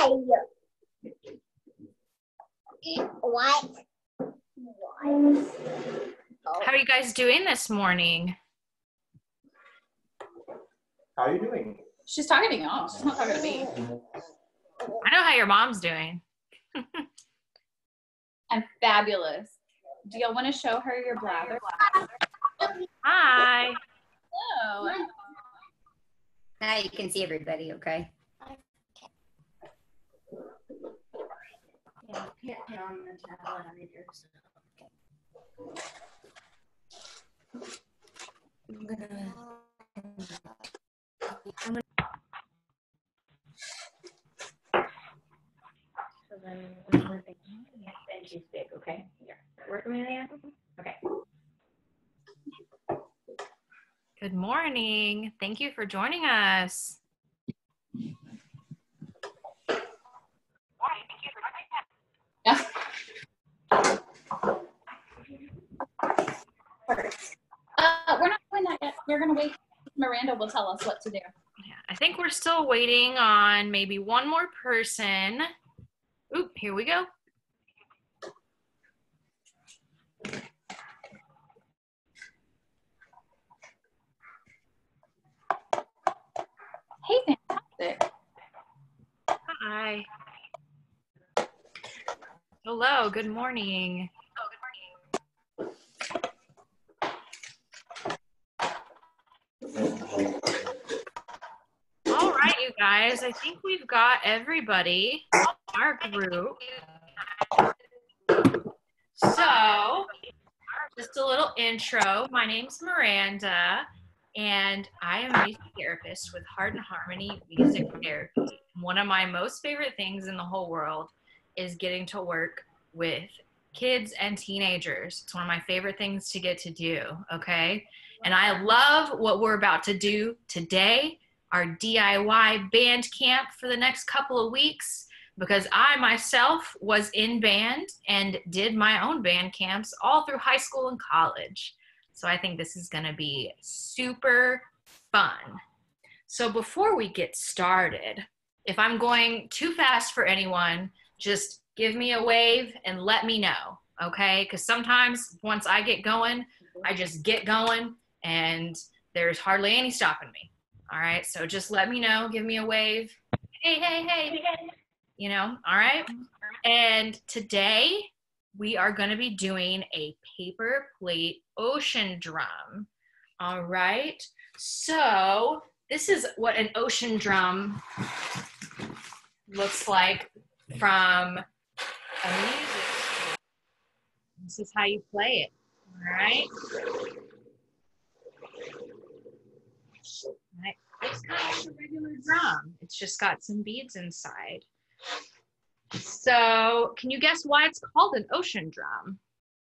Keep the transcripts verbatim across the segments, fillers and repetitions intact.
What? How are you guys doing this morning? How are you doing? She's talking to y'all. She's not talking to me. I know how your mom's doing. I'm fabulous. Do y'all want to show her your blather? Hi. Hello. Now you can see everybody, okay? Yeah, can't put on the tablet on yours. I'm gonna. So then, and she's big, okay? Here. Work, Amelia? Okay. Good morning. Thank you for joining us. Yeah. Uh, we're not doing that yet. We're gonna wait. Miranda will tell us what to do. Yeah, I think we're still waiting on maybe one more person. Oop, here we go. Hey, fantastic. Hi. Hello, good morning. All right, you guys, I think we've got everybody in our group. So, just a little intro. My name's Miranda, and I am a music therapist with Heart and Harmony Music Therapy. One of my most favorite things in the whole world is getting to work with kids and teenagers. It's one of my favorite things to get to do, okay? And I love what we're about to do today, our D I Y band camp for the next couple of weeks, because I myself was in band and did my own band camps all through high school and college. So I think this is gonna be super fun. So before we get started, if I'm going too fast for anyone, just give me a wave and let me know, okay? Because sometimes once I get going, I just get going and there's hardly any stopping me. All right, so just let me know, give me a wave. Hey, hey, hey, you know, all right? And today we are gonna be doing a paper plate ocean drum, all right? So this is what an ocean drum looks like from a music school. This is how you play it, all right? Right. It's kind of like a regular drum. It's just got some beads inside. So, can you guess why it's called an ocean drum?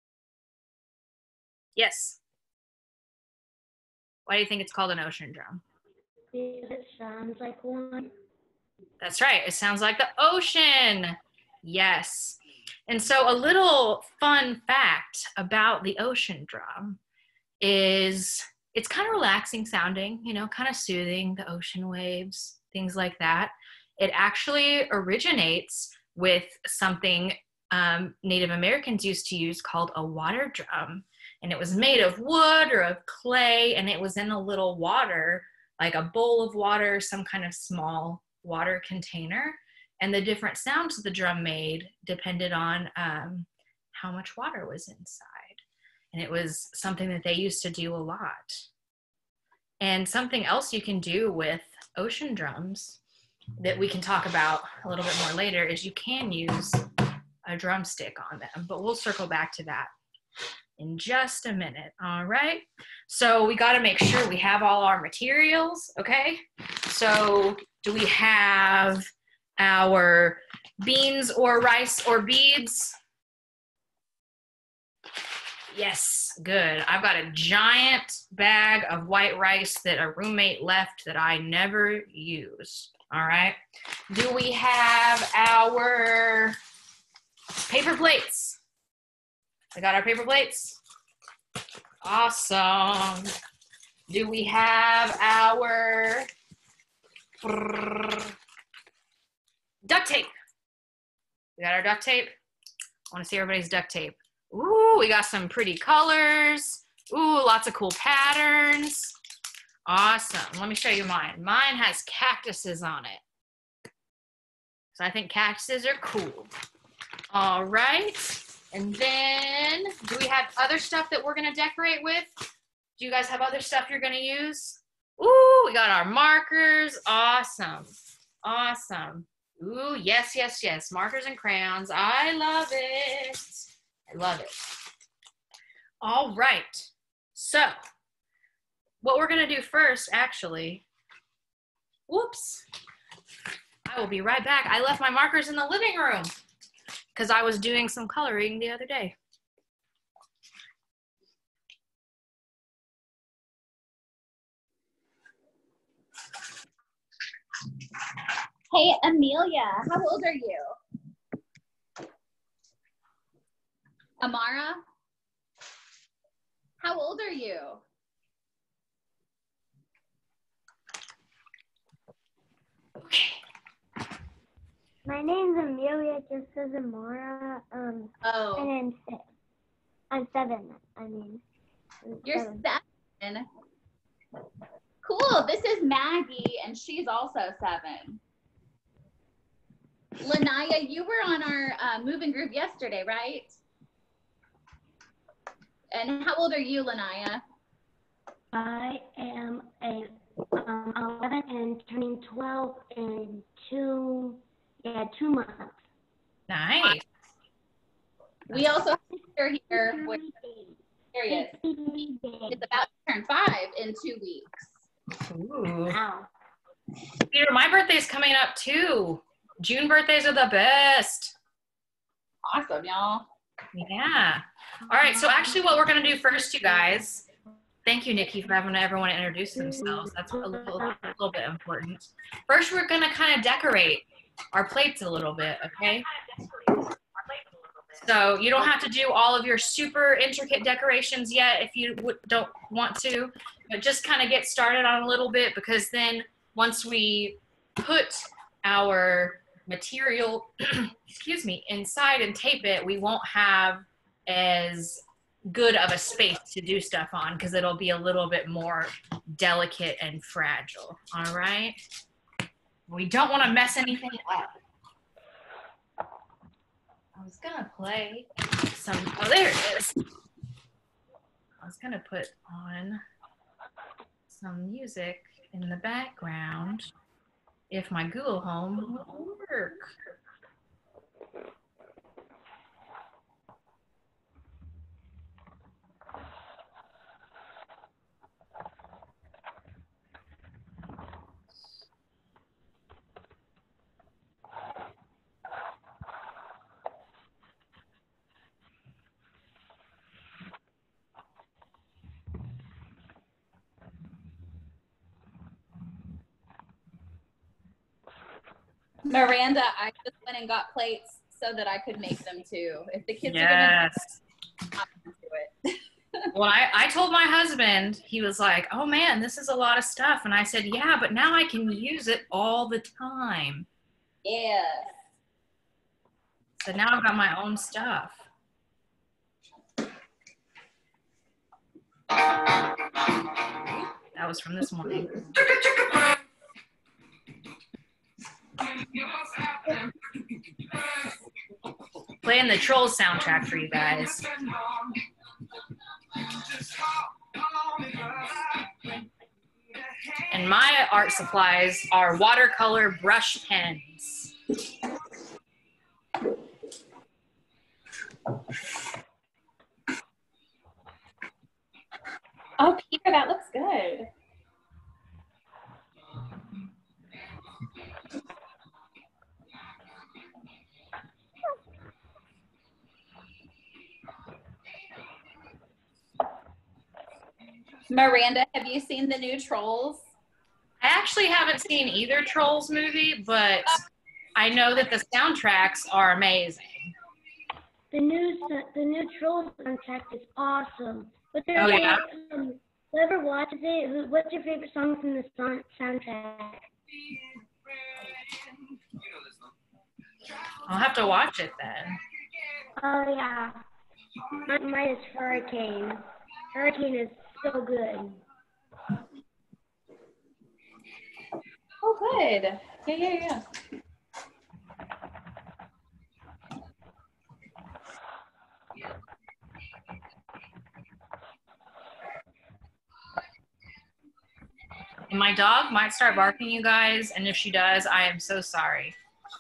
Yes. Why do you think it's called an ocean drum? Because it sounds like one. That's right. It sounds like the ocean. Yes. And so a little fun fact about the ocean drum is it's kind of relaxing sounding, you know, kind of soothing, the ocean waves, things like that. It actually originates with something um, Native Americans used to use called a water drum. And it was made of wood or of clay, and it was in a little water, like a bowl of water, some kind of small water container. And the different sounds the drum made depended on um, how much water was inside. And it was something that they used to do a lot. And something else you can do with ocean drums that we can talk about a little bit more later is you can use a drumstick on them, but we'll circle back to that in just a minute. All right. So we got to make sure we have all our materials. Okay. So do we have our beans or rice or beads? Yes, good. I've got a giant bag of white rice that a roommate left that I never use. All right. Do we have our paper plates? We got our paper plates? Awesome. Do we have our duct tape. We got our duct tape. I want to see everybody's duct tape. Ooh, we got some pretty colors. Ooh, lots of cool patterns. Awesome. Let me show you mine. Mine has cactuses on it. So I think cactuses are cool. All right. And then, do we have other stuff that we're going to decorate with? Do you guys have other stuff you're going to use? Ooh, we got our markers. Awesome. Awesome. Ooh, yes, yes, yes. Markers and crayons. I love it. I love it. All right. So, what we're going to do first, actually, whoops. I will be right back. I left my markers in the living room because I was doing some coloring the other day. Hey, Amelia, how old are you? Amara, how old are you? Okay. My name's Amelia, just says Amara. Um, Oh, and I'm six. I'm seven. I mean, I'm you're seven. seven. Cool. This is Maggie, and she's also seven. Lanaya, you were on our uh, moving group yesterday, right? And how old are you, Lanaya? I am a um, eleven and turning twelve in two, yeah, two months. Nice. We also have a sister here. With, there he is. It's about to turn five in two weeks. Ooh. Wow. Peter, my birthday's coming up too. June birthdays are the best. Awesome, y'all. Yeah. All right, so actually what we're gonna do first, you guys, thank you, Nikki, for having everyone introduce themselves. That's a little, a little bit important. First, we're gonna kind of decorate our plates a little bit, okay? So you don't have to do all of your super intricate decorations yet if you w don't want to, but just kind of get started on a little bit, because then once we put our material, excuse me, inside and tape it, we won't have as good of a space to do stuff on because it'll be a little bit more delicate and fragile. All right. We don't want to mess anything up. I was gonna play some, oh, there it is. I was gonna put on some music in the background if my Google Home will work. Miranda, I just went and got plates so that I could make them too. If the kids Yes. are gonna do it. Well, I, I told my husband, he was like, oh man, this is a lot of stuff. And I said, yeah, but now I can use it all the time. Yeah. So now I've got my own stuff. That was from this morning. Playing the Trolls soundtrack for you guys. And my art supplies are watercolor brush pens. Oh, Peter, that looks good. Miranda, have you seen the new Trolls? I actually haven't seen either Trolls movie, but I know that the soundtracks are amazing. The new the new Trolls soundtrack is awesome. But there's Oh, yeah? um, whoever watches it, who, what's your favorite song from the song, soundtrack? I'll have to watch it then. Oh yeah. Mine mine is Hurricane. Hurricane is so good. Oh, good. Yeah, yeah, yeah. And my dog might start barking, you guys, and if she does, I am so sorry.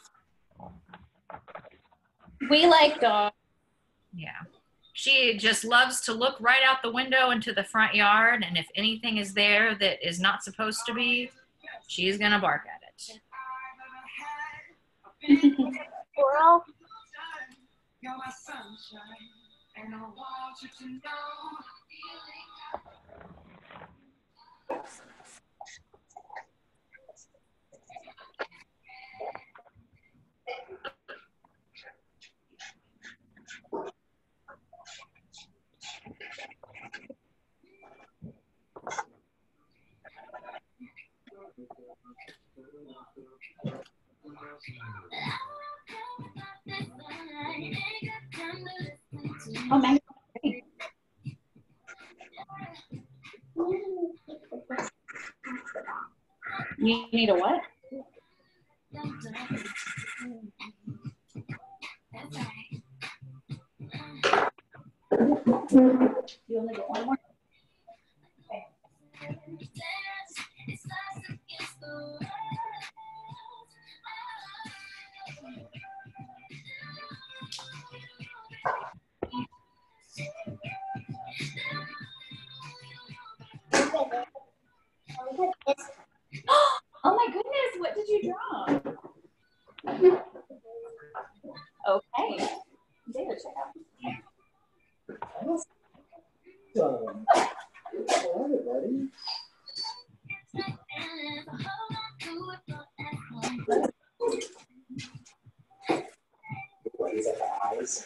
We like dogs. Yeah. She just loves to look right out the window into the front yard, and if anything is there that is not supposed to be, she's gonna bark at it. Squirrel. Oh, mango. Great. You need a what? You only get one more? Okay. Oh my goodness, what did you draw? Okay. David, check out. Hello, everybody. What is it, the eyes?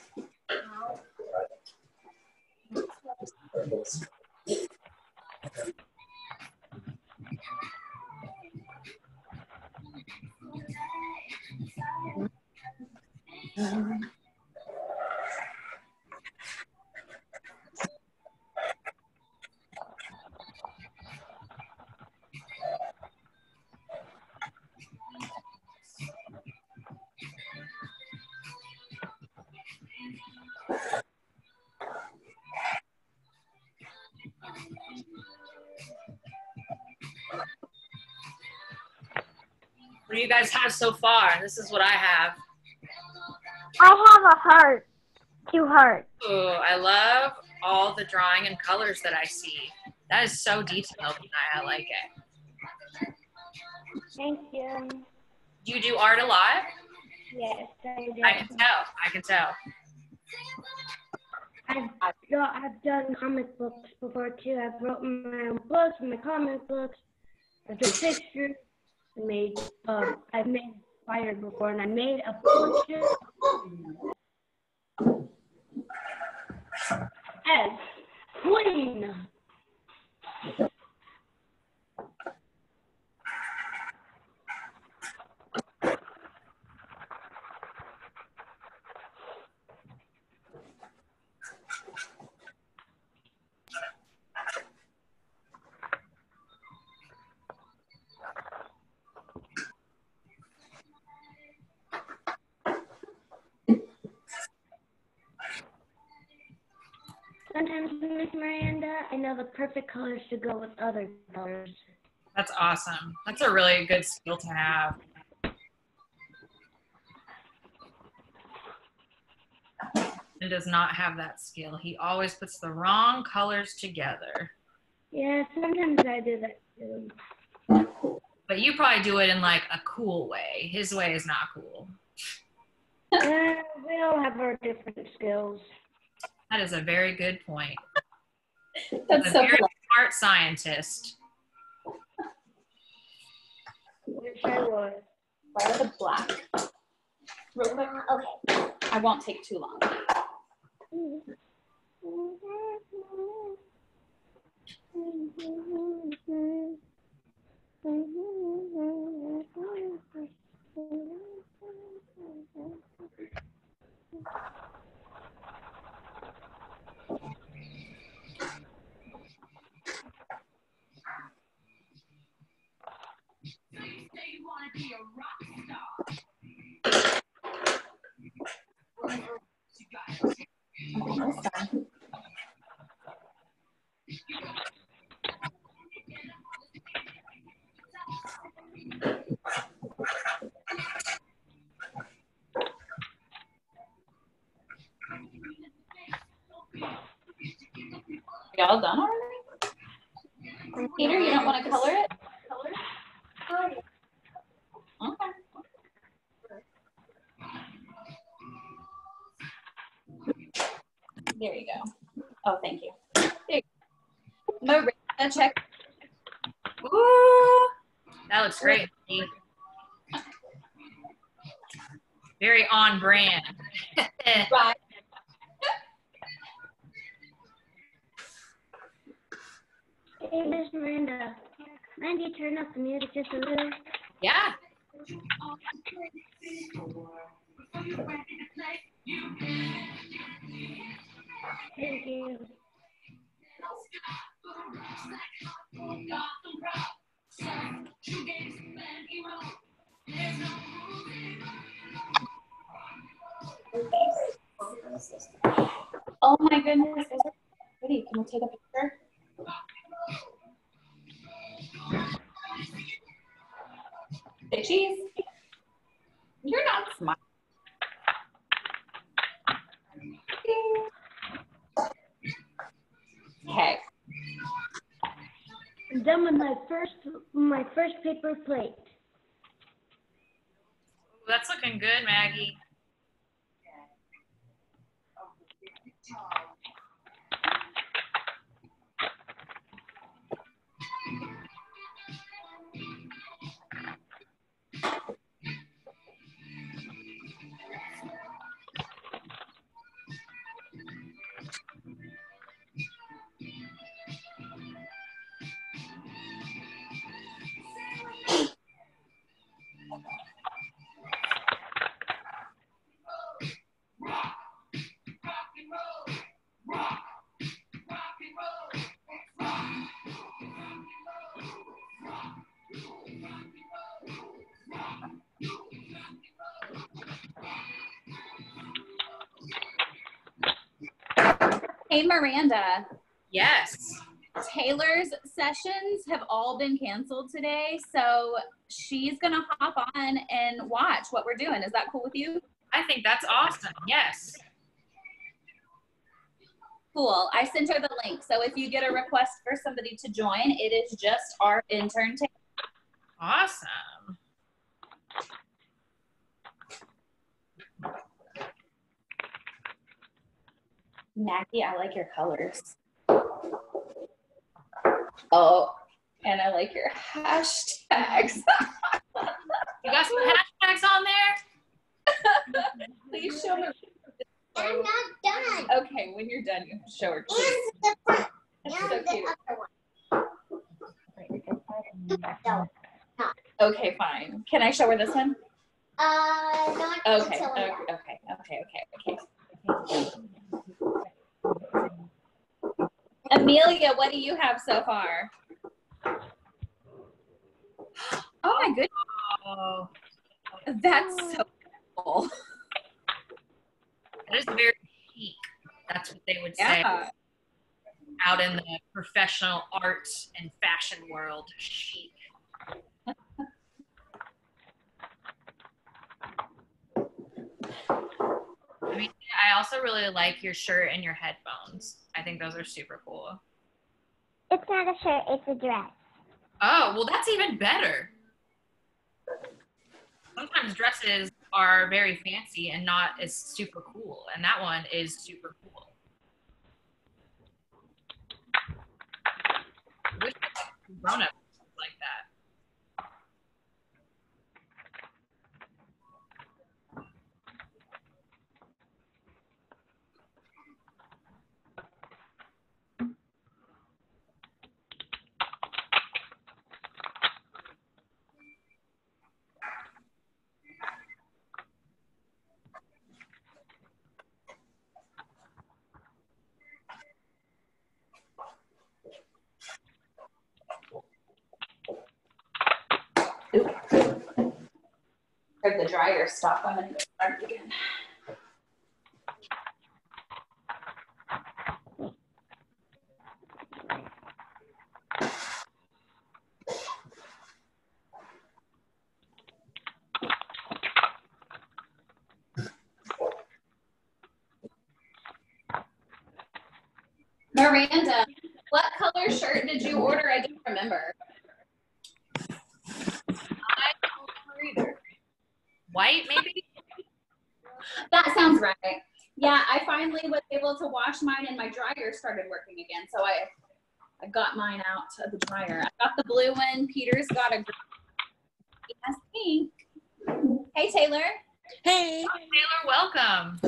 What do you guys have so far? This is what I have. I have a heart. Two hearts. Ooh, I love all the drawing and colors that I see. That is so detailed, and I, I like it. Thank you. Do you do art a lot? Yes, I do. I can tell. I can tell. I've, draw, I've done comic books before too. I've written my own books, my comic books. I've done pictures. I made, uh, I've made inspired before, and I made a portrait as Queen. Sometimes, Miss Miranda, I know the perfect colors to go with other colors. That's awesome. That's a really good skill to have. He does not have that skill. He always puts the wrong colors together. Yeah, sometimes I do that too. But you probably do it in like a cool way. His way is not cool. Uh, we all have our different skills. That is a very good point. That's a so very cool. smart scientist. Wish I was. Start with the black. Real quick. Okay. I won't take too long. almost done. Y'all done already? Peter, you don't want to color it? Okay. There you go. Oh, thank you. There you go. Miranda, check. Ooh, that looks great. Very on brand. Right. Hey, Miss Miranda. Mind you turn up the music just a little? Yeah. Thank you. Oh my goodness. Those are pretty. Can we take a picture? Say cheese. You're not smart. Okay. I'm done with my first my first paper plate. Ooh, that's looking good, Maggie. Hey, Miranda. Yes. Taylor's sessions have all been canceled today, so she's gonna hop on and watch what we're doing. Is that cool with you? I think that's awesome. Yes. Cool. I sent her the link, so if you get a request for somebody to join, it is just our intern Taylor. Awesome. Maggie, I like your colors. Oh, and I like your hashtags. You got some hashtags on there? Please show me. I'm not done. Okay, when you're done, you show her. And the front. That's And so the cute. other one. Okay, fine. Can I show her this one? Uh, not Okay, until okay, I'm done. okay, okay, okay, okay. Amelia, what do you have so far? Oh my goodness, Oh, that's so cool. that is very chic. That's what they would say Yeah. out in the professional arts and fashion world. Chic. I mean, I also really like your shirt and your headphones. I think those are super cool. It's not a shirt, it's a dress. Oh, well, that's even better. Sometimes dresses are very fancy and not as super cool, and that one is super cool. I wish I had grown-up like that. Heard the dryer stop. I'm gonna start it again. Miranda, what color shirt did you order? I don't remember. I don't remember either. White, maybe? That sounds right. Yeah, I finally was able to wash mine and my dryer started working again. So I I got mine out of the dryer. I got the blue one. Peter's got a green. He has pink. Hey, Taylor. Hey. Oh, Taylor, welcome.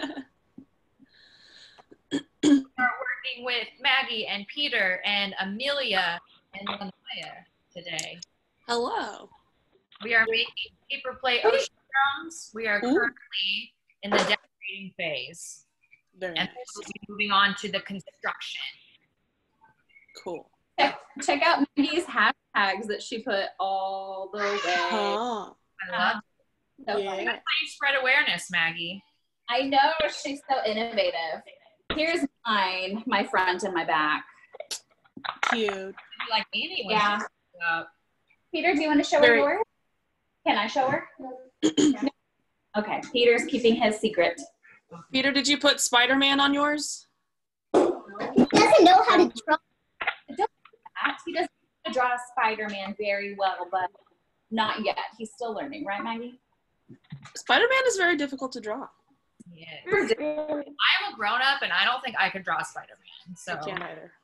We're working with Maggie and Peter and Amelia and Lanaya today. Hello. We are making paper plate ocean drums. We are Ooh. currently in the decorating phase. Very And nice. we'll be moving on to the construction. Cool. Check, check out Maggie's hashtags that she put all the way. Huh. I love So Yeah. funny. That's how you spread awareness, Maggie. I know, she's so innovative. Here's mine, my front and my back. Cute. Maybe like Annie was Yeah. uh, Peter, do you want to show her Very- yours? Can I show her? No. Okay, Peter's keeping his secret. Peter, did you put Spider-Man on yours? He doesn't know how to draw. He doesn't know how to draw Spider-Man very well, but not yet. He's still learning, right, Maggie? Spider-Man is very difficult to draw. yeah. Really? I'm a grown up and I don't think I could draw Spider-Man. So I can't either.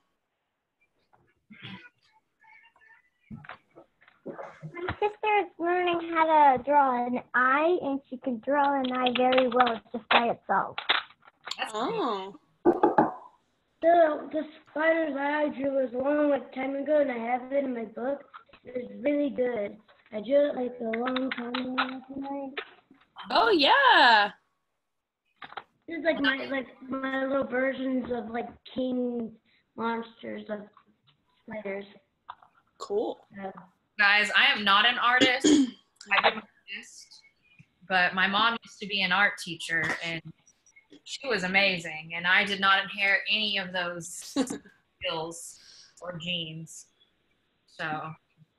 My sister is learning how to draw an eye, and she can draw an eye very well just by itself. that's Oh. The the spider's eye I drew was a long like time ago, and I have it in my book. It's really good. I drew it like a long time ago last night. Oh yeah. It's like my like my little versions of like king monsters of spiders. Cool. Uh, Guys, I am not an artist. I'm an artist, but my mom used to be an art teacher, and she was amazing. And I did not inherit any of those skills or genes. So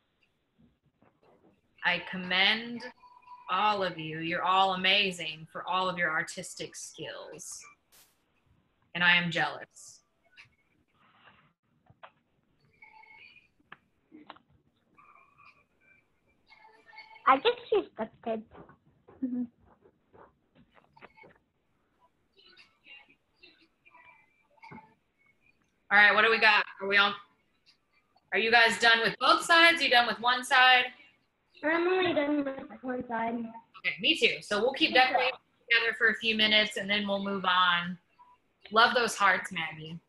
I commend all of you. You're all amazing for all of your artistic skills. And I am jealous. I guess she's gifted. All right, what do we got? Are we on? Are you guys done with both sides? Are you done with one side? I'm only done with one side. Okay, me too. So we'll keep decorating together for a few minutes and then we'll move on. Love those hearts, Maggie.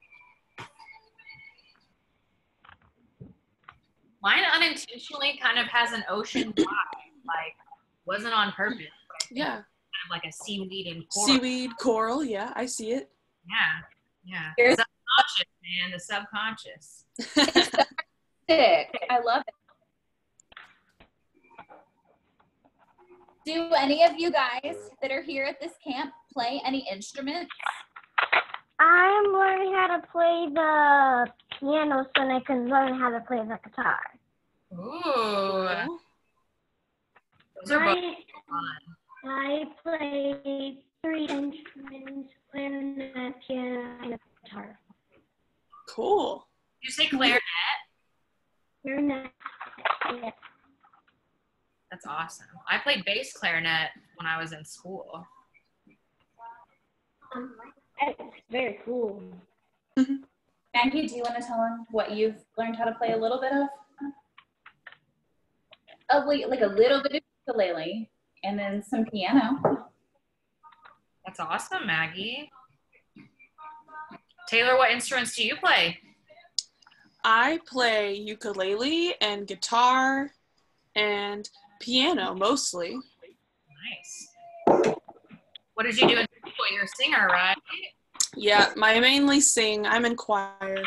Mine unintentionally kind of has an ocean vibe, like wasn't on purpose. But I think Yeah. kind of like a seaweed and coral. Seaweed, coral. Yeah, I see it. Yeah, yeah. Here's- Subconscious, man, the subconscious. Sick. I love it. Do any of you guys that are here at this camp play any instruments? I'm learning how to play the piano so I can learn how to play the guitar. Ooh, Cool. those are both I, fun. I play three instruments: clarinet, piano, and guitar. Cool. Did you say clarinet? Clarinet. Yeah. That's awesome. I played bass clarinet when I was in school. It's very cool. Maggie, do you want to tell them what you've learned how to play a little bit of? A, li- like a little bit of ukulele and then some piano. That's awesome, Maggie. Taylor, what instruments do you play? I play ukulele and guitar and piano mostly. Nice. What did you do in school? You're a singer, right? Yeah, I mainly sing. I'm in choir.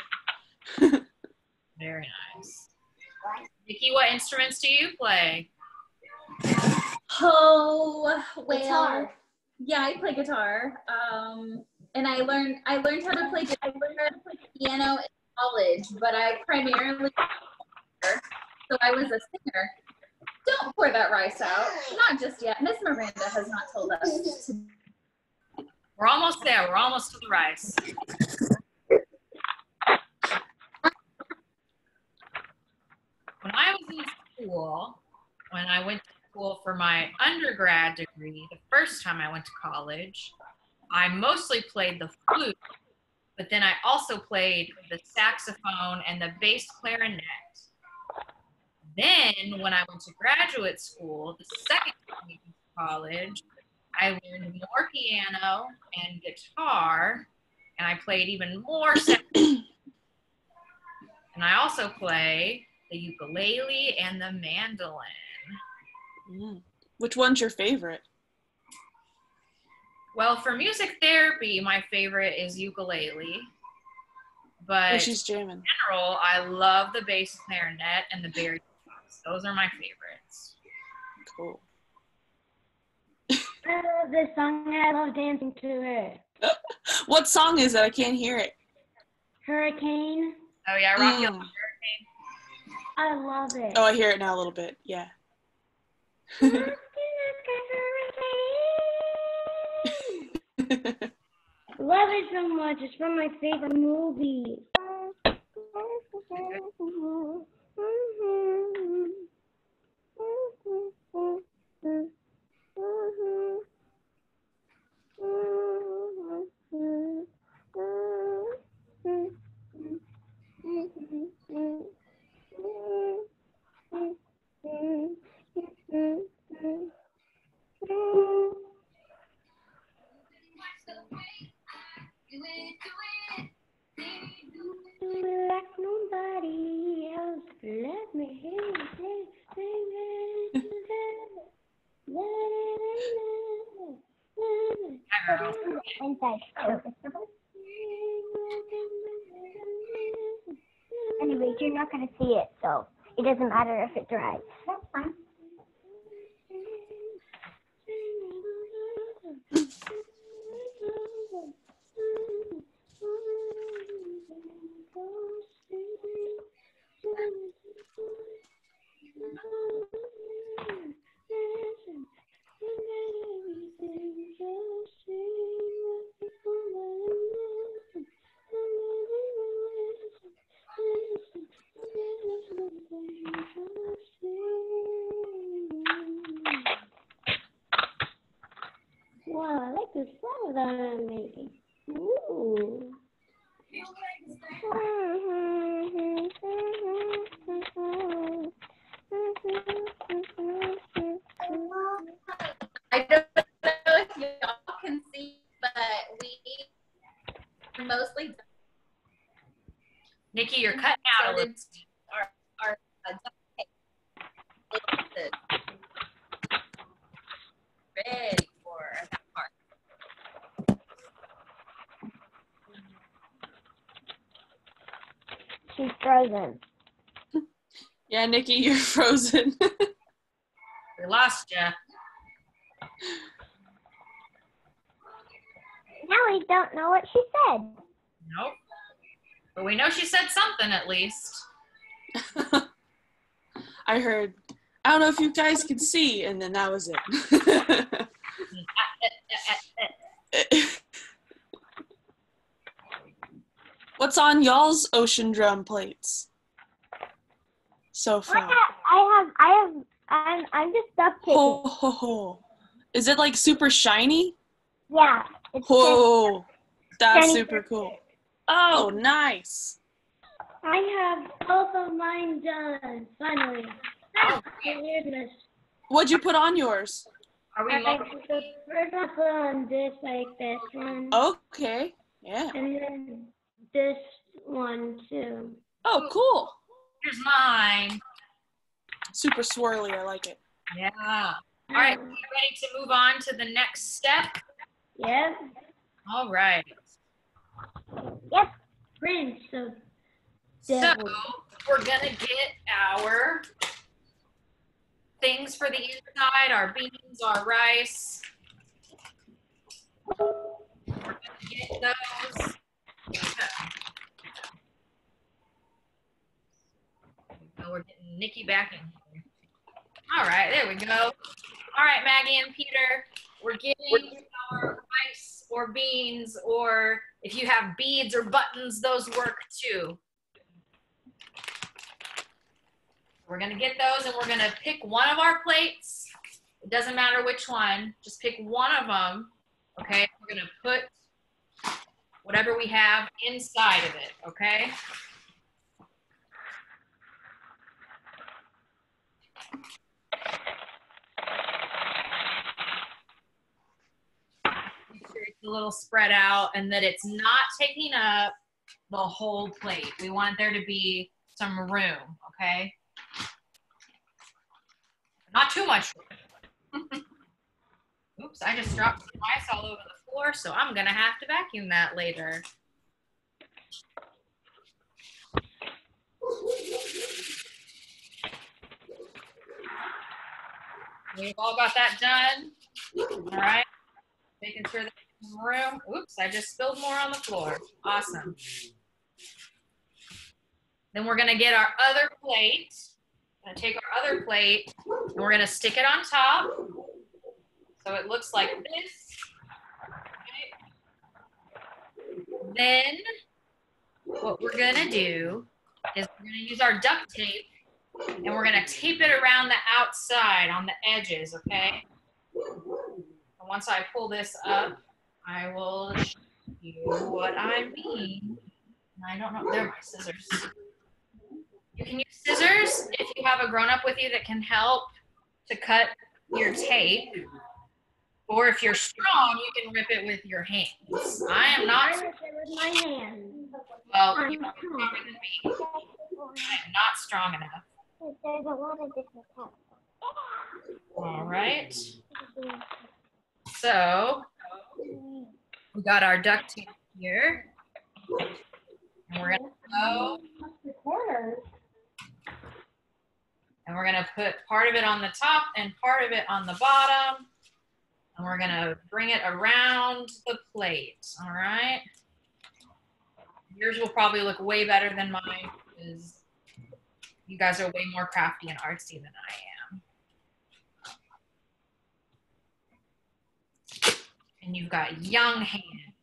Very nice. Nikki, what instruments do you play? Oh, well, Guitar. yeah, I play guitar. Um, and I learned I learned how to play guitar, piano in college, but I primarily so I was a singer. Don't pour that rice out. Not just yet. Miss Miranda has not told us. to- We're almost there. We're almost to the rice. school, when I went to school for my undergrad degree, the first time I went to college, I mostly played the flute, but then I also played the saxophone and the bass clarinet. Then when I went to graduate school, the second time I went to college, I learned more piano and guitar, and I played even more saxophone. And I also play the ukulele and the mandolin. Mm. Which one's your favorite? Well, for music therapy, my favorite is ukulele. But Oh, she's jamming. in general, I love the bass clarinet and the baritone. Those are my favorites. Cool. I love this song and I love dancing to it. What song is it? I can't hear it. Hurricane. Oh yeah, Rocky Mm. I love it. Oh, I hear it now a little bit. Yeah. Love it so much. It's from my favorite movie. Like nobody else, let me hear you say, sing it. Anyways, you're not going to see it, so it doesn't matter if it dries. That's fine. Wow, I like the sound that I'm making. Ooh. I don't know if y'all can see, but we mostly Nikki, you're cutting out a little. our our uh, duct tape. Ready for that part. She's frozen. Yeah, Nikki, you're frozen. We lost you. Now we don't know what she said. Nope. But we know she said something at least. I heard, I don't know if you guys can see, and then that was it. What's on y'all's ocean drum plates so I far? have, I have, I have, I'm, I'm just duct taping. Ho, ho, ho. Is it like super shiny? Yeah. It's just, Whoa, that's shiny super cool. Oh, nice. I have both of mine done, finally. Oh, My weirdness. What'd you put on yours? Are we I mo- the first I put on this like this one, Okay, yeah. and then this one too. Oh, cool. Here's mine. Super swirly, I like it. Yeah. All right, we ready to move on to the next step? Yep. All right. Yep. Prince of So Devil. we're gonna get our things for the inside, our beans, our rice. We're gonna get those. So we're getting Nikki back in here. All right, there we go. All right, Maggie and Peter, we're getting our rice or beans, or if you have beads or buttons, those work too. we're gonna get those and we're gonna pick one of our plates. It doesn't matter which one, just pick one of them, okay? We're gonna put whatever we have inside of it, okay? Make sure it's a little spread out and that it's not taking up the whole plate. We want there to be some room, okay? Not too much room. Oops, I just dropped some ice all over the floor, so I'm gonna have to vacuum that later. We've all got that done. All right, making sure there's some room. Oops, I just spilled more on the floor. Awesome. Then we're gonna get our other plate. Gonna take our other plate and we're gonna stick it on top. So it looks like this. Okay. Then what we're gonna do is we're gonna use our duct tape and we're gonna tape it around the outside on the edges, okay? And once I pull this up, I will show you what I mean. I don't know, they're my scissors. You can use scissors if you have a grown-up with you that can help to cut your tape. Or if you're strong, you can rip it with your hands. I am not. I rip it with my hands. Well, you're stronger than me. I am not strong enough. There's a lot of different types. All right. So we got our duct tape here. And we're gonna go. And we're gonna put part of it on the top and part of it on the bottom. And we're gonna bring it around the plate, all right? Yours will probably look way better than mine because you guys are way more crafty and artsy than I am. And you've got young hands.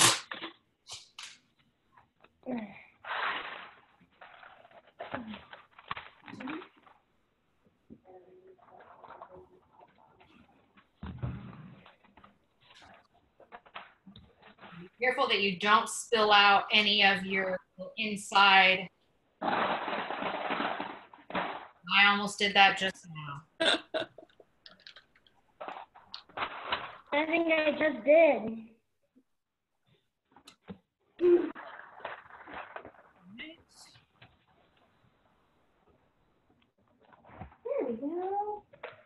Be careful that you don't spill out any of your inside. I almost did that just now. I think I just did. There we go.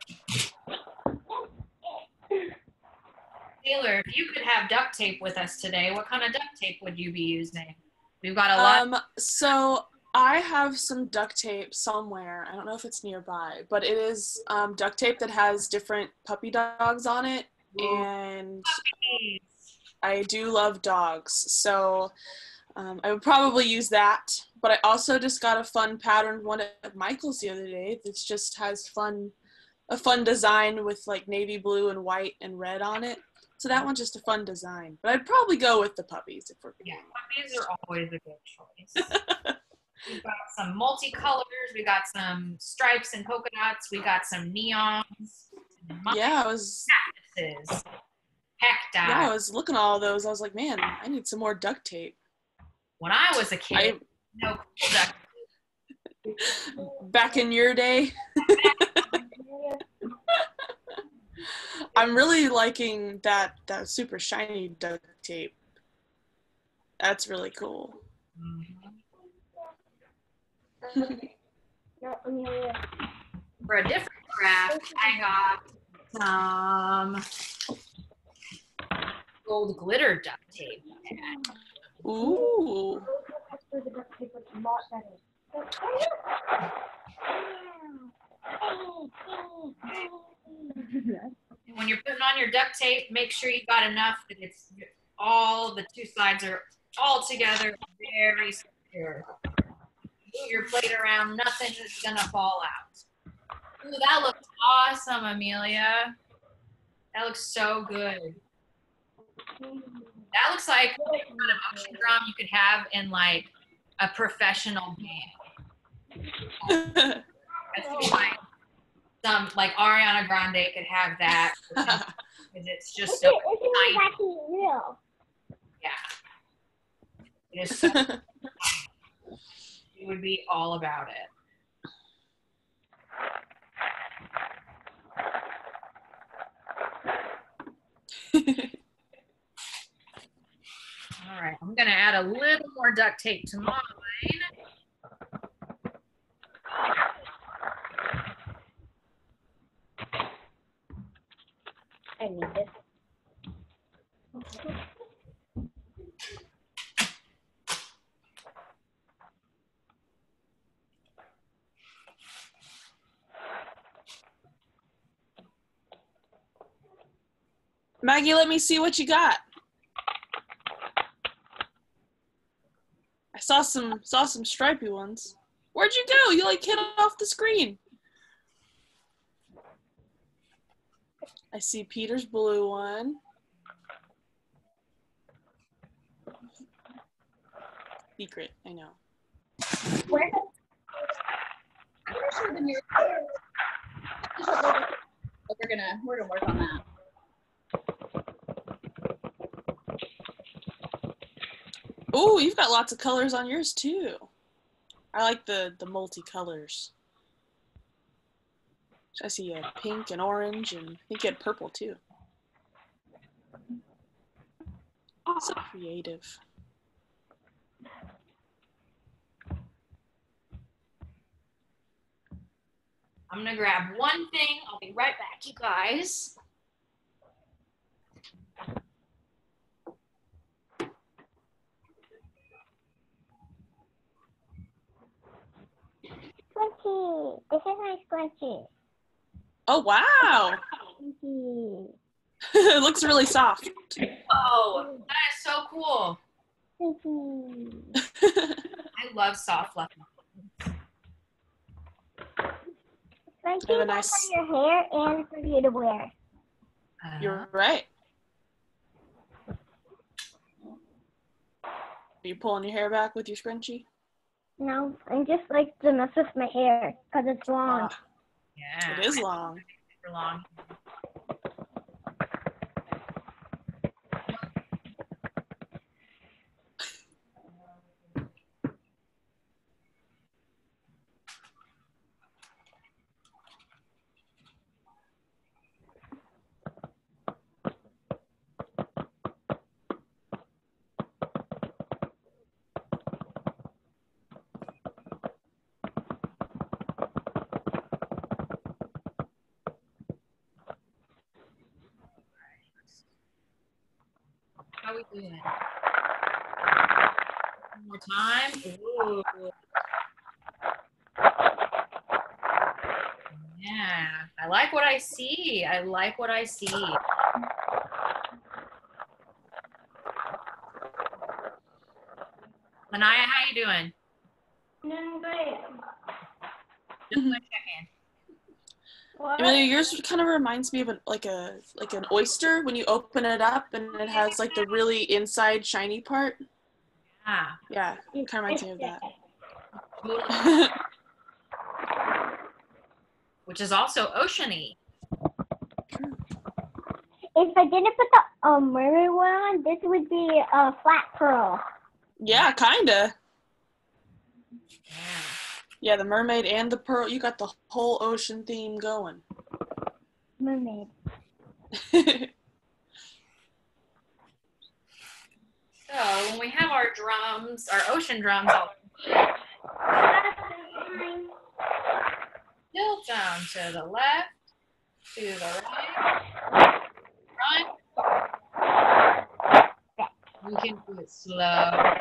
Taylor, if you could have duct tape with us today, what kind of duct tape would you be using? We've got a lot. Um, so I have some duct tape somewhere. I don't know if it's nearby, but it is um, duct tape that has different puppy dogs on it. And I do love dogs. So um, I would probably use that. But I also just got a fun patterned one at Michael's the other day. That just has fun, a fun design with like navy blue and white and red on it. So that one's just a fun design. But I'd probably go with the puppies if we're Yeah, puppies are always a good choice. We've got some multicolors. We got some stripes and polka dots. We got some neons. Yeah, I was. Cactuses. Cacti. Yeah, I was looking at all those. I was like, man, I need some more duct tape. When I was a kid, I, no duct tape. Back in your day. I'm really liking that that super shiny duct tape. That's really cool. Mm-hmm. For a different craft, I got some gold glitter duct tape. Ooh. When you're putting on your duct tape, make sure you've got enough that it's all the two sides are all together, very secure. Move your plate around, nothing is gonna fall out. Ooh, that looks awesome, Amelia. That looks so good. That looks like the kind of motion drum you could have in like a professional band. I feel like some like Ariana Grande could have that because it's just so It's tiny. actually real. Yeah. It is so it would be all about it. All right, I'm gonna add a little more duct tape to mine. I need this. Maggie, let me see what you got. I saw some saw some stripy ones. Where'd you go? You like hit off the screen. I see Peter's blue one. Secret, I know. Where? I'm gonna show them your. We're gonna we're gonna work on that. Oh, you've got lots of colors on yours too. I like the the multi-colors. I see you had pink and orange, and I think you had purple too. So creative. I'm gonna grab one thing. I'll be right back, you guys. Scrunchy. This is my scrunchy. Oh wow! Scrunchy. It looks really soft. Oh, that is so cool. Scrunchy. I love soft fluffy. Scrunchy Have a is nice- for your hair and for you to wear. Uh, You're right. Are you pulling your hair back with your scrunchie? No, I just like to mess with my hair because it's long. Ah, yeah. it is long. Super long. How we doing? One more time. Ooh. Yeah, I like what I see. I like what I see. Lanaya, how you doing? Doing great. Just want to check in. What? Amelia, yours kind of reminds me of an, like a like an oyster when you open it up and it has like the really inside shiny part. Ah, Yeah, it kind of reminds me of that. totally. Which is also oceany. If I didn't put the um, mermaid one on, this would be a flat pearl. Yeah, kinda. Yeah. Yeah, the mermaid and the pearl. You got the whole ocean theme going. Mermaid. So when we have our drums, our ocean drums, I'll tilt down to the left, to the right, front. We can do it slow.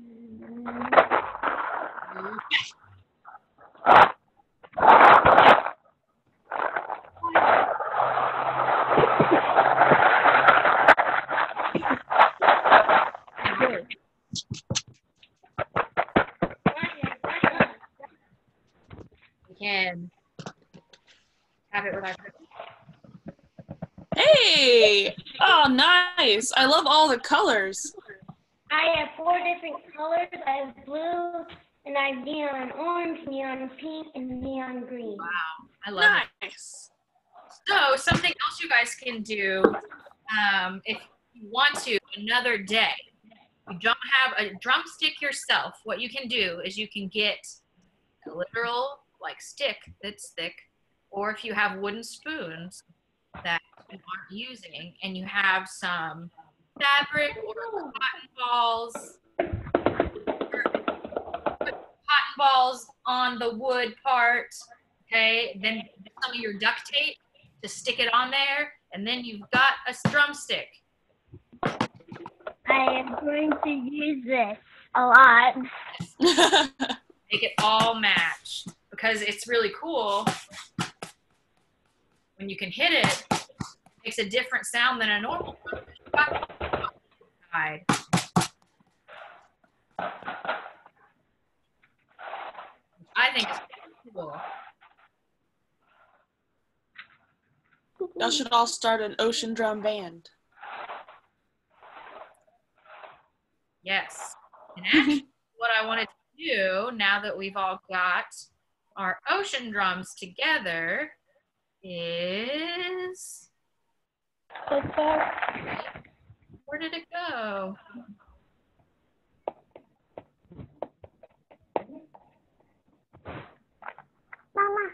We can have it with our Hey! Oh, nice. I love all the colors. I have four different colors. I have blue, and I have neon orange, neon pink, and neon green. Wow, I love it. Nice. So something else you guys can do, um, if you want to, another day. You don't have a drumstick yourself. What you can do is you can get a literal like stick that's thick, or if you have wooden spoons that you aren't using, and you have some fabric or cotton balls, put cotton balls on the wood part, okay? Then some of your duct tape to stick it on there, and then you've got a drumstick. I am going to use this a lot. Make it all match, because it's really cool when you can hit it. It makes a different sound than a normal drum. I think it's cool. Y'all should all start an ocean drum band. Yes. And actually, what I wanted to do, now that we've all got our ocean drums together, is... Where did it go? Mama.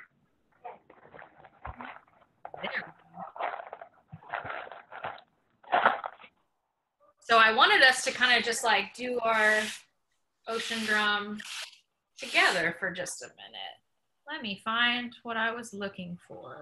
There. So I wanted us to kind of just like do our ocean drum together for just a minute. Let me find what I was looking for.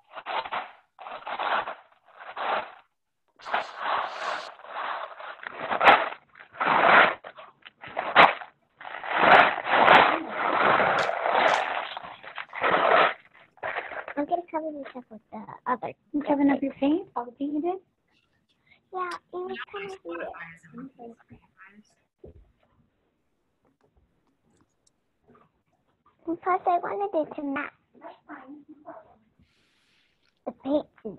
I'm going to cover myself with the other. You covering up your face? All the paint you did? Yeah, it was kind of weird. And plus, I wanted it to match the paint.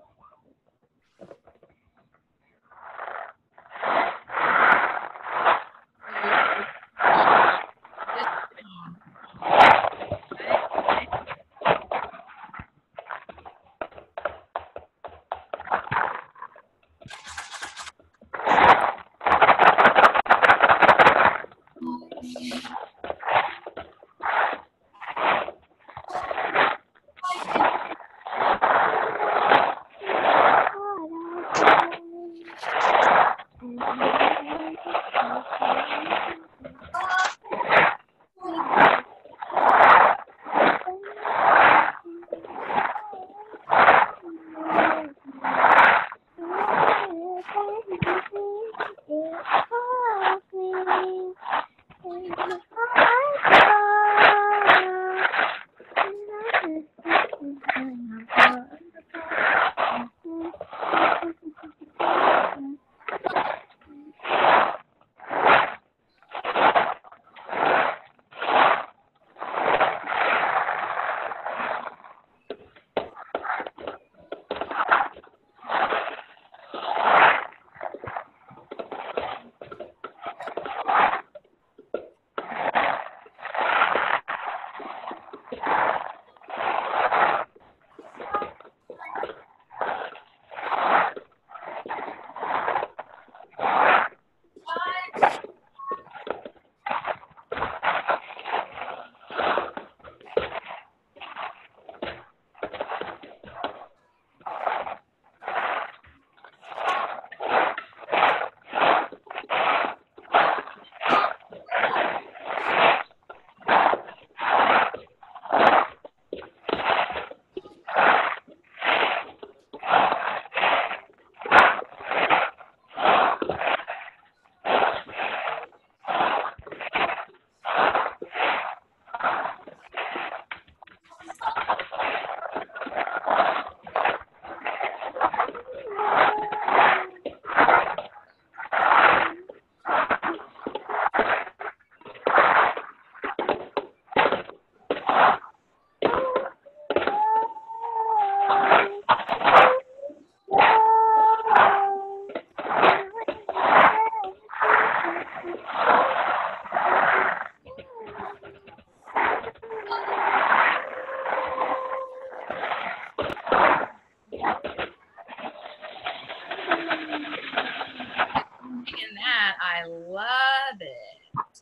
singing that. I love it.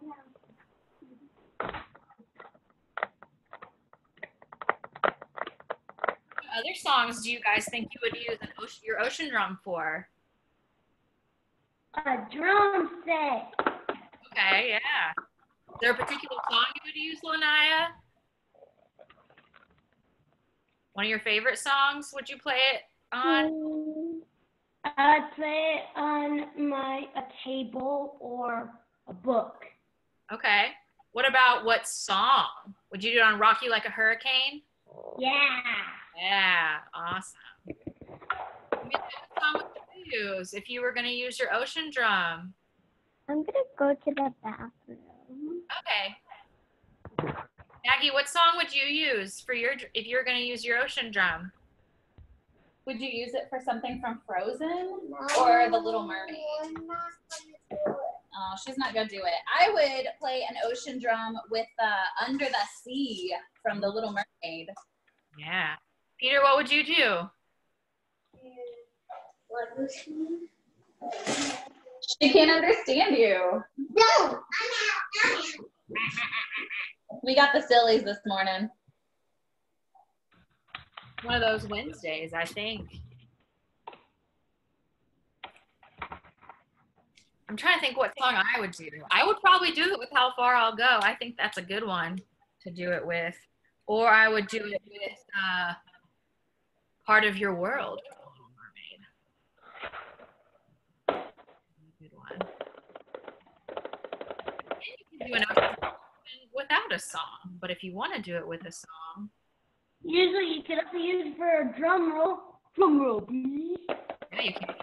What other songs do you guys think you would use an ocean, your ocean drum for? A drum set. Okay, yeah. Is there a particular song you would use, Lanaya? One of your favorite songs? Would you play it on? Um, I'd play it on my a table or a book. Okay. What about what song? Would you do it on Rock You Like a Hurricane? Yeah. Yeah, awesome. What song would you use if you were going to use your ocean drum? I'm gonna go to the bathroom. Okay. Maggie, what song would you use for your if you're going to use your ocean drum? Would you use it for something from Frozen or The Little Mermaid? Oh, she's not gonna do it. I would play an ocean drum with uh, Under the Sea from The Little Mermaid. Yeah. Peter, what would you do? She can't understand you. No. We got the sillies this morning. One of those Wednesdays, I think. I'm trying to think what song I would do. I would probably do it with How Far I'll Go. I think that's a good one to do it with. Or I would do it with uh, Part of Your World. Mermaid. Good one. And you can do an ocean without a song, but if you want to do it with a song. Usually you can also use it for a drum roll. Drum roll, please. Yeah, you can.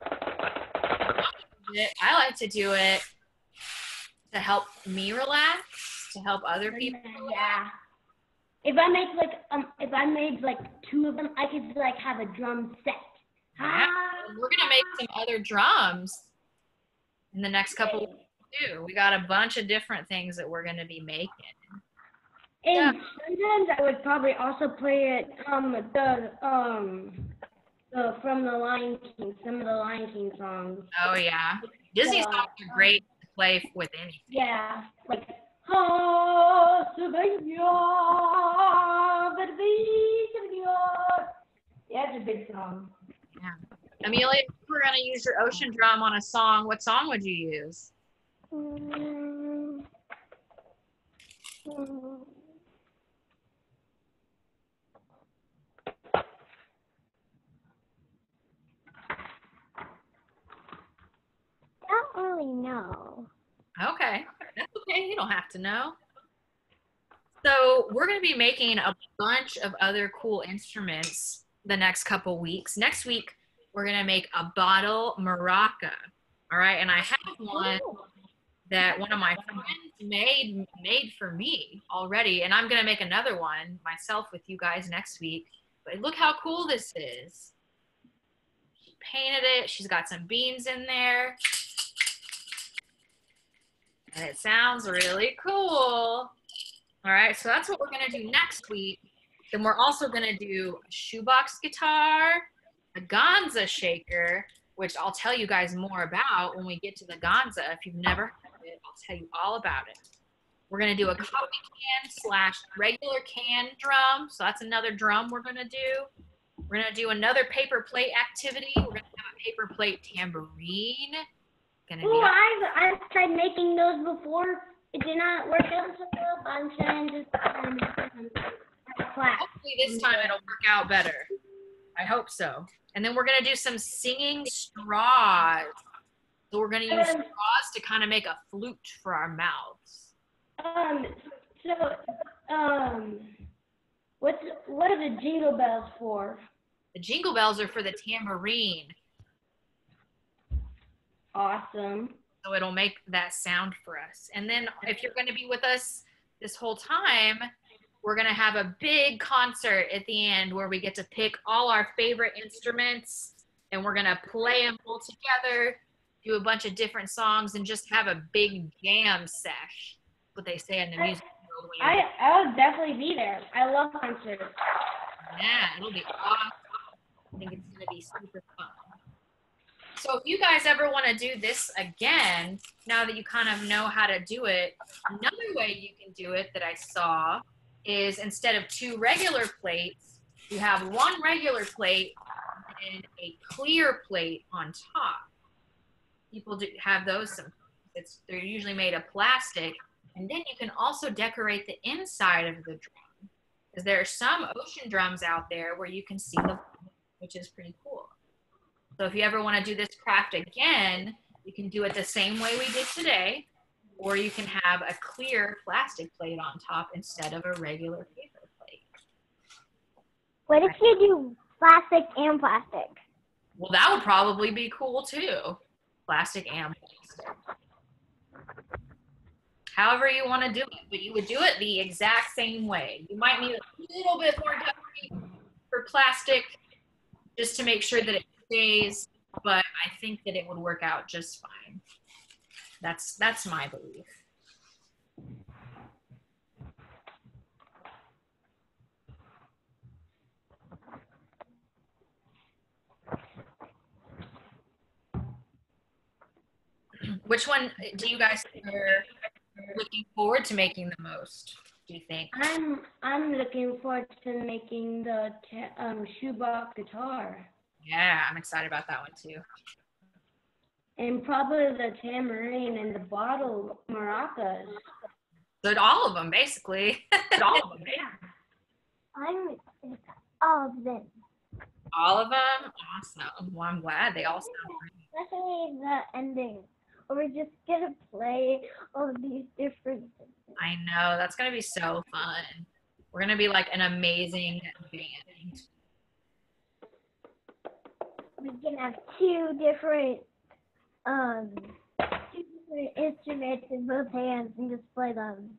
I like to do it to help me relax, to help other people. Yeah. If I make like um, if I made like two of them, I could like have a drum set. Yeah. We're gonna make some other drums in the next couple of weeks too. We got a bunch of different things that we're gonna be making. And Yeah. sometimes I would probably also play it um the um the from the Lion King, some of the Lion King songs. Oh yeah, Disney songs are great to play with anything. Yeah, like oh, Sylvania, yeah, it's a big song. Yeah. Amelia, if you were gonna use your ocean drum on a song, what song would you use? Mm, mm. I don't really know. Okay, that's okay. You don't have to know. So we're going to be making a bunch of other cool instruments the next couple weeks. Next week, we're going to make a bottle maraca. All right, and I have one that one of my friends made made for me already, and I'm going to make another one myself with you guys next week. But look how cool this is. She painted it. She's got some beans in there. And it sounds really cool. All right, so that's what we're gonna do next week. Then we're also gonna do a shoebox guitar, a Gonza shaker, which I'll tell you guys more about when we get to the Gonza. If you've never heard of it, I'll tell you all about it. We're gonna do a coffee can slash regular can drum. So that's another drum we're gonna do. We're gonna do another paper plate activity. We're gonna have a paper plate tambourine. Gonna Oh, be I've I've tried making those before. It did not work out so well, but I'm trying to um, class. Hopefully this time it'll work out better. I hope so. And then we're gonna do some singing straws. So we're gonna use Um, straws to kind of make a flute for our mouths. Um. So, um, what's what are the jingle bells for? The jingle bells are for the tambourine. Awesome. So it'll make that sound for us. And then if you're gonna be with us this whole time, we're gonna have a big concert at the end where we get to pick all our favorite instruments and we're gonna play them all together, do a bunch of different songs, and just have a big jam sesh. What they say in the music world. when I you're- I would definitely be there. I love concerts. Yeah, it'll be awesome. I think it's gonna be super fun. So if you guys ever want to do this again, now that you kind of know how to do it, another way you can do it that I saw is instead of two regular plates, you have one regular plate and a clear plate on top. People do have those sometimes. It's, they're usually made of plastic. And then you can also decorate the inside of the drum. Because there are some ocean drums out there where you can see them, which is pretty cool. So if you ever want to do this craft again, you can do it the same way we did today, or you can have a clear plastic plate on top instead of a regular paper plate. What if you do plastic and plastic? Well, that would probably be cool too. Plastic and plastic. However you want to do it, but you would do it the exact same way. You might need a little bit more decorating for plastic just to make sure that it stays, but I think that it would work out just fine. That's that's my belief. Which one do you guys think are looking forward to making the most, do you think? I'm I'm looking forward to making the ta- um, shoebox guitar. Yeah, I'm excited about that one too. And probably the tambourine and the bottle maracas. So all of them, basically. all of them. I'm all of them. All of them? Awesome. Well, I'm glad they all sound great. Especially the ending. Or we're just gonna play all of these different things. I know. That's going to be so fun. We're going to be like an amazing band. We can have two different um two different instruments in both hands and just play them.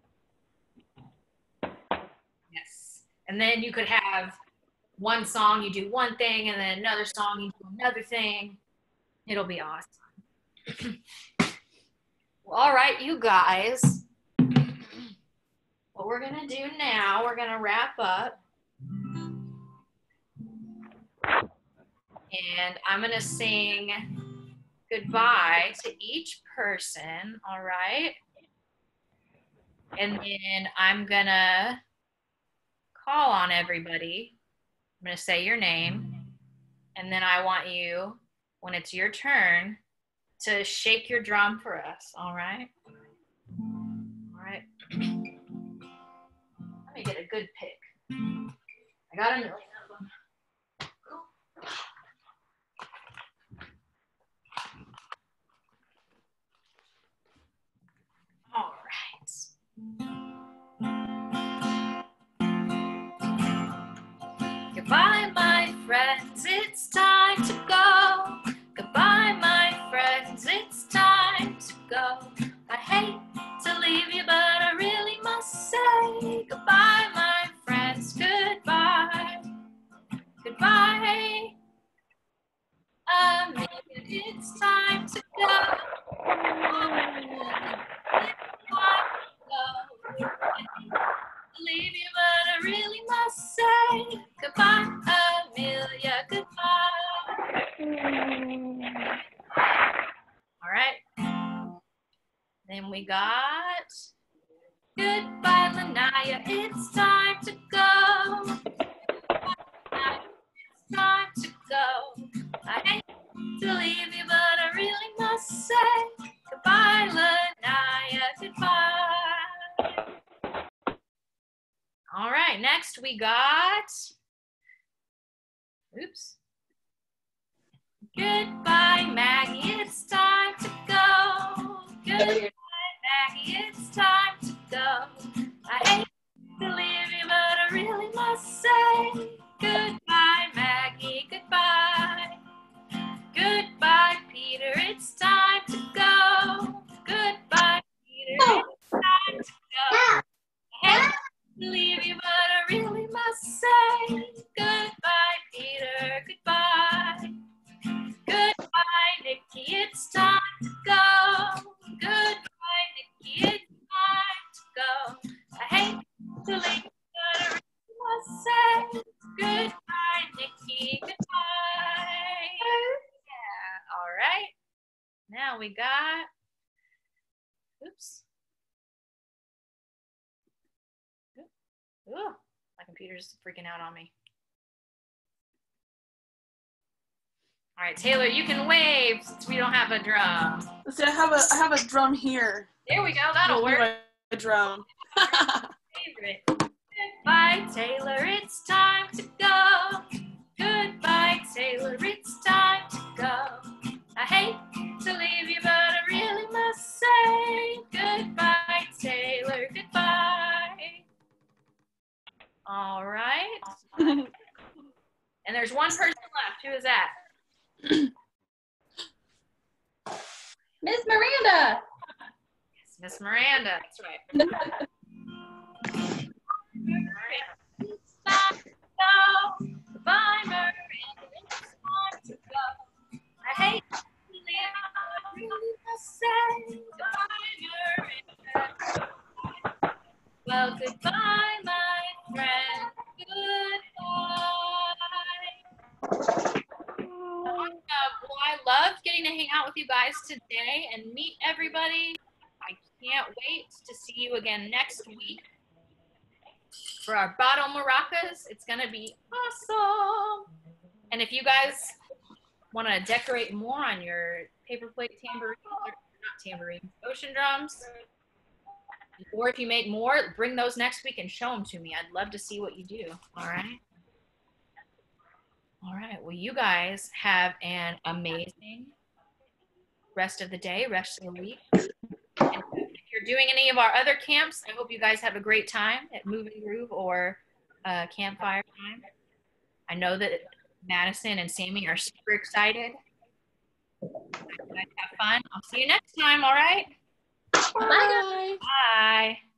Yes. And then you could have one song, you do one thing, and then another song, you do another thing. It'll be awesome. Well, all right, you guys. What we're going to do now, we're going to wrap up. And I'm going to sing goodbye to each person, all right? And then I'm going to call on everybody. I'm going to say your name. And then I want you, when it's your turn, to shake your drum for us, all right? All right. Let me get a good pick. I got a million of them. All right. Goodbye, my friends, it's time to go. Goodbye, my friends, it's time to go. I hate to leave you, but I really must say goodbye, my friends, goodbye. Goodbye. I mean, it's time to go. Leave you, but I really must say goodbye, Amelia, goodbye. All right. Then we got goodbye, Lanaya, it's time to go. Goodbye, it's time to go. I hate to leave you, but I really must say goodbye, Lanaya, goodbye. All right, next we got, oops. Goodbye, Maggie, it's time to go. Goodbye, Maggie, it's time to go. I hate to leave you, but I really must say goodbye, Maggie, goodbye. Goodbye, Peter, it's time to go. Goodbye, Peter, it's time to go. I hate to leave you, but I really must say goodbye, Peter, goodbye. Goodbye, Nikki, it's time to go. Goodbye, Nikki, it's time to go. I hate to leave you, but I really must say goodbye, Nikki, goodbye. Yeah, all right. we got, oops. Ooh, my computer's freaking out on me. All right, Taylor, you can wave since we don't have a drum. Let's see, I have a I have a drum here. There we go, that'll Here's work. my drum. Favorite. Goodbye, Taylor, it's time to go. Goodbye, Taylor, it's time to go. I hate to leave you, but I really must say goodbye, Taylor, goodbye. All right. And there's one person left. Who is that? Miss Miranda. Yes, Miss Miranda. That's right. It's time to go. Goodbye, Miranda. It's time to go. I hate to leave you, I really must say goodbye, Miranda. Well, goodbye, my friend. Goodbye. Uh, well, I loved getting to hang out with you guys today and meet everybody. I can't wait to see you again next week for our bottle maracas. It's going to be awesome. And if you guys want to decorate more on your paper plate tambourine, or not tambourine, ocean drums, or if you make more, bring those next week and show them to me. I'd love to see what you do. All right. All right. Well, you guys have an amazing rest of the day, rest of the week. And if you're doing any of our other camps, I hope you guys have a great time at Move and Groove or uh, Campfire Time. I know that Madison and Sammy are super excited. You guys have fun. I'll see you next time. All right. Bye, guys. Bye.